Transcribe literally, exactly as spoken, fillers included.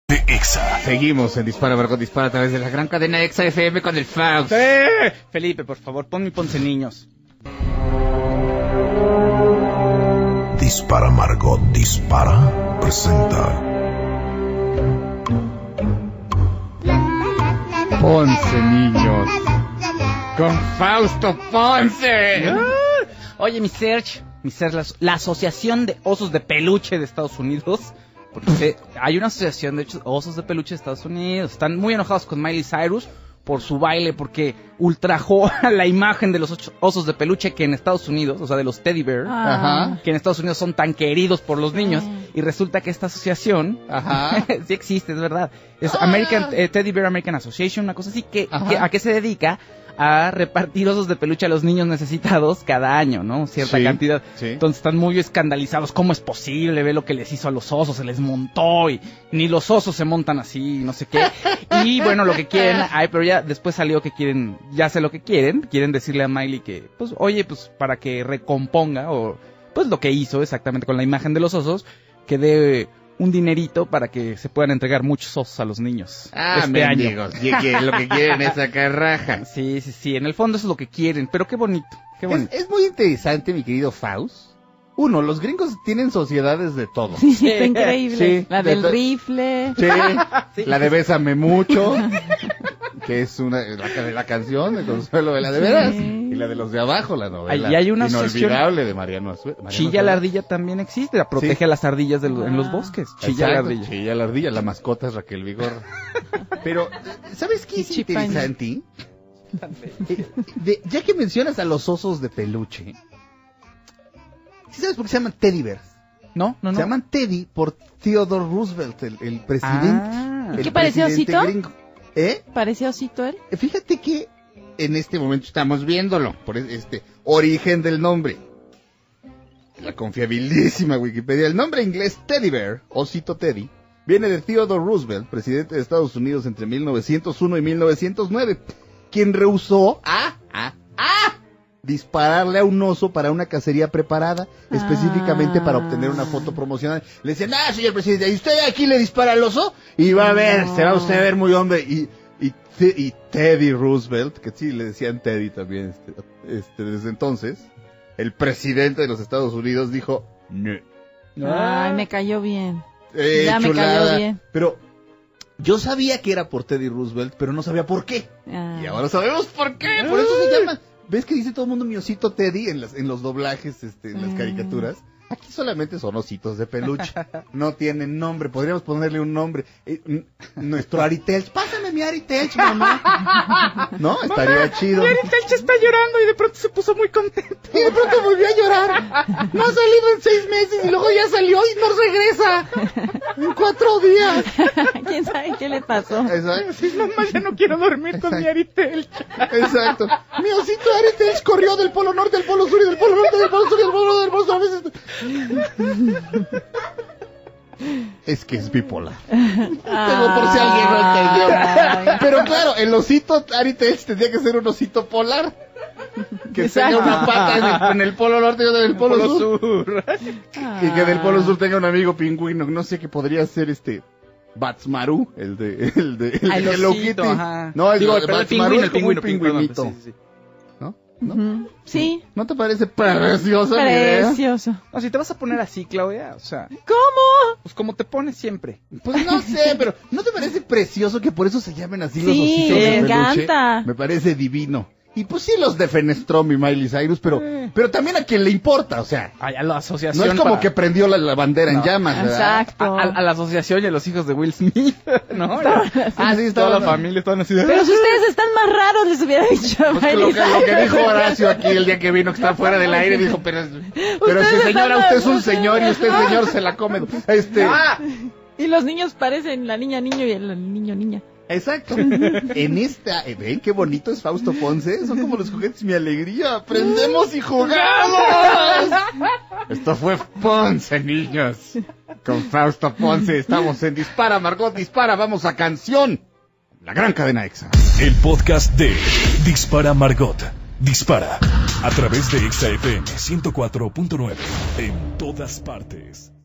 de Exa. Seguimos en Dispara, Margot Dispara a través de la gran cadena Exa F M con el Faust. ¡Eh! Felipe, por favor, pon mi Ponce Niños. Dispara, Margot Dispara presenta Ponce Niños con Fausto Ponce. Ah, oye, mi Serge, mi Serge, la, la Asociación de Osos de Peluche de Estados Unidos, porque se, hay una asociación de osos de peluche de Estados Unidos, están muy enojados con Miley Cyrus por su baile, porque ultrajó la imagen de los ocho osos de peluche que en Estados Unidos, o sea, de los teddy bear, Ajá. que en Estados Unidos son tan queridos por los niños, y resulta que esta asociación, Ajá. sí existe, es verdad, es American eh, Teddy Bear American Association, una cosa así, que, que ¿a qué se dedica? A repartir osos de peluche a los niños necesitados cada año, ¿no? Cierta sí, cantidad. Sí. Entonces están muy escandalizados. ¿Cómo es posible? Ve lo que les hizo a los osos, se les montó y ni los osos se montan así, no sé qué. Y bueno, lo que quieren, ay, pero ya después salió que quieren, ya sé lo que quieren, quieren decirle a Miley que, pues, oye, pues, para que recomponga, o, pues, lo que hizo exactamente con la imagen de los osos, que dé un dinerito para que se puedan entregar muchos osos a los niños. Ah, este año. mendigos, y que lo que quieren es sacar raja. Sí, sí, sí, en el fondo eso es lo que quieren, pero qué bonito, qué bonito. Es, es muy interesante, mi querido Faust. Uno, los gringos tienen sociedades de todo. Sí, sí, está increíble. Sí, la de del to- rifle. Sí, Sí. la de Bésame Mucho, que es una la, de la canción de Consuelo de la de veras, Sí. y la de los de abajo, la novela Ahí hay una asociación- inolvidable de Mariano Azue- Mariano Chilla Azue- la ardilla también existe, la protege Sí. a las ardillas de lo- en los Ah. bosques. Chilla la Exacto, ardilla. Chilla la ardilla, la mascota es Raquel Vigorra. Pero, ¿sabes qué es Chichipaña. interesante? Eh, de- ya que mencionas a los osos de peluche, ¿sí sabes por qué se llaman teddy bears? No, no, no. Se llaman Teddy por Theodore Roosevelt, el, el presidente. Ah. el ¿Qué parecía presidente osito? gringo. ¿Eh? ¿Parecía osito él? Fíjate que en este momento estamos viéndolo, por es- este origen del nombre. La confiabilísima Wikipedia. El nombre inglés Teddy Bear, osito Teddy, viene de Theodore Roosevelt, presidente de Estados Unidos entre mil novecientos uno y mil novecientos nueve, quien rehusó a, a, a dispararle a un oso para una cacería preparada, específicamente Ah. para obtener una foto promocional. Le decían, ah, señor presidente, ¿y usted aquí le dispara al oso? Y va a ver, No. se va usted a ver muy hombre. Y, y, Te- y Teddy Roosevelt, que sí le decían Teddy también, este, este, desde entonces, el presidente de los Estados Unidos dijo, no. Ay, me cayó bien. Eh, Ya me chulada. cayó bien. Pero yo sabía que era por Teddy Roosevelt, pero no sabía por qué. Ah. Y ahora sabemos por qué. Por eso se llama. ¿Ves que dice todo el mundo mi osito Teddy en, las, en los doblajes, este, en las Mm. caricaturas? Aquí solamente son ositos de peluche. No tienen nombre. Podríamos ponerle un nombre. Eh, n- nuestro Aritelch. Pásame mi Aritelch, mamá. ¿No? Estaría chido. Telcha está llorando y de pronto se puso muy contento. Y de pronto volvió a llorar. No ha salido en seis meses y luego ya salió y no regresa. En cuatro días. ¿Quién sabe qué le pasó? Exacto. Sí, mamá, ya no quiero dormir con mi Aritelcha. Exacto. Mi osito Aritelch corrió del polo norte al polo sur y del polo norte del polo sur y del polo norte del polo sur. A veces... Es que es bipolar. Pero por si alguien no entendió. Pero claro, el osito Aritelch tendría que ser un osito polar. Que Exacto. tenga una pata en el, en el polo norte y otra en el polo, sur. sur. Y que del polo sur tenga un amigo pingüino. No sé qué podría ser este... Batsmaru, el de, el de, el Ah, de el Hello osito, Kitty. ajá. No, el, Digo, el pero el Batsmaru pingüino, es el como un pingüino, pingüino, pingüinito. sí, sí, sí. ¿No? ¿No? Ujú. Sí, ¿No te parece preciosa mi idea? precioso. No, si te vas a poner así, Claudia, o sea, ¿Cómo? pues como te pones siempre. Pues no sé, pero ¿no te parece precioso que por eso se llamen así los Sí, ositos me de peluche? encanta. Me parece divino. Y pues sí los de Fenestrom y Miley Cyrus, pero, pero también a quien le importa, o sea, Ay, a la asociación. no es como para- que prendió la, la bandera en No. llamas, ¿verdad? Exacto. A, a- a la asociación y a los hijos de Will Smith, ¿no? Ah, sí, Toda estaba la familia estaban así de... Pero si ustedes están más raros, les hubiera dicho a Pues que Miley lo, que, lo que Cyrus. dijo Horacio aquí el día que vino, que está fuera del aire, dijo, pero, pero si Ustedes señora, están usted es un mal. señor y usted señor se la come. Este, Y los niños parecen la niña niño y el niño niña. exacto. En esta, eh, ven qué bonito es Fausto Ponce, son como los juguetes mi alegría, aprendemos y jugamos. Esto fue Ponce, niños. Con Fausto Ponce estamos en Dispara, Margot Dispara, vamos a canción. La gran cadena Exa. El podcast de Dispara, Margot Dispara a través de Exa F M ciento cuatro punto nueve en todas partes.